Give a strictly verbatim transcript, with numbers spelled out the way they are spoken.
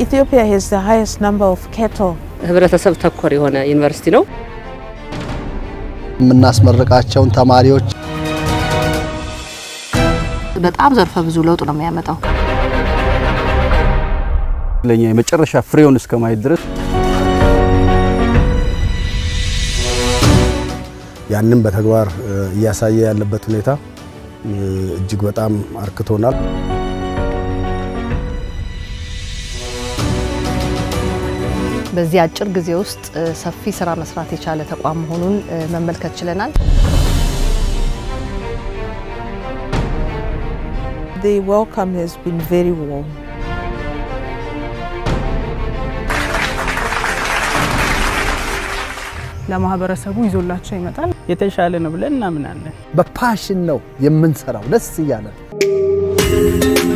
Ethiopia has the highest number of cattle. ህብረተሰብ ተኮር የሆነ ዩኒቨርሲቲ ነው። የምናስመርቃቸውን ተማሪዎች በጣም ዘርፈ ብዙ ለውጥ ነው የሚያመጣው። ለኛ የመጨረሻ ፍሬውን እስከማይ ድረስ ያንን በተግባር ያሳየ ያለበት ሁኔታ እጅግ በጣም አርክቶናል። በዚህ አጭር ጊዜ ውስጥ ሰፊ ስራ መስራት የቻለ ተቋም መሆኑን መመልከት ችለናል። The welcome has been very warm. ለማህበረሰቡ ይዞላቸው ይመጣል የተሻለ ነው ብለን እናምናለን። በፓሽን ነው የምንሰራው ደስ ይያለ